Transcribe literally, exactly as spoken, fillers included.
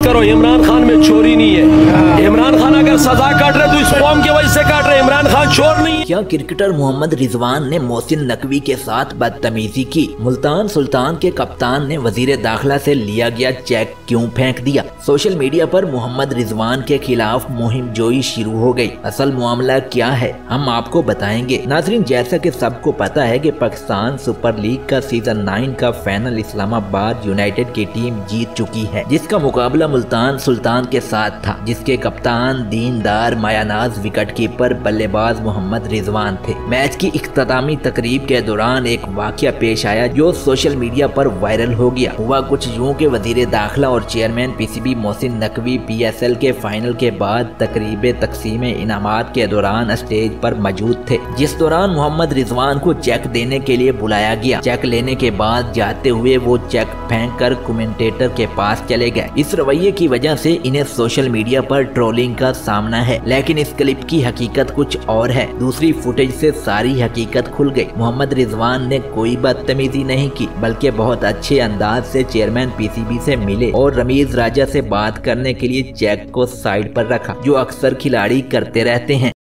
करो, इमरान खान में चोरी नहीं है। इमरान खान अगर सजा काट रहे तो इस कौम की वजह से काट रहे, इमरान खान चोर नहीं है। क्या क्रिकेटर मोहम्मद रिजवान ने मोहसिन नकवी के साथ बदतमीजी की? मुल्तान सुल्तान के कप्तान ने वजीर दाखिला से लिया गया चेक क्यों फेंक दिया? सोशल मीडिया पर मोहम्मद रिजवान के खिलाफ मुहिम जोई शुरू हो गई। असल मामला क्या है हम आपको बताएंगे। नाज़रीन, जैसा कि सबको पता है कि पाकिस्तान सुपर लीग का सीजन नाइन का फाइनल इस्लामाबाद यूनाइटेड की टीम जीत चुकी है, जिसका मुकाबला मुल्तान सुल्तान के साथ था, जिसके कप्तान दीनदार मायानाज विकेट कीपर बल्लेबाज मोहम्मद रिजवान थे। मैच की इख्तितामी तकरीब के दौरान एक वाकया पेश आया जो सोशल मीडिया पर वायरल हो गया। हुआ कुछ यूं के वजीर दाखिला और chairman PCB Mohsin Naqvi PSL के फाइनल के बाद तकरीब तकसीम इनामात के दौरान स्टेज पर मौजूद थे, जिस दौरान मोहम्मद रिजवान को चेक देने के लिए बुलाया गया। चेक लेने के बाद जाते हुए वो चेक फेंक कर कमेंटेटर के पास चले गए। इस रवैये की वजह से इन्हें सोशल मीडिया पर ट्रोलिंग का सामना है, लेकिन इस क्लिप की हकीकत कुछ और है। दूसरी फुटेज से सारी हकीकत खुल गई। मोहम्मद रिजवान ने कोई बदतमीजी नहीं की, बल्कि बहुत अच्छे अंदाज से चेयरमैन पीसीबी से मिले और रमीज राजा से बात करने के लिए चेक को साइड पर रखा, जो अक्सर खिलाड़ी करते रहते हैं।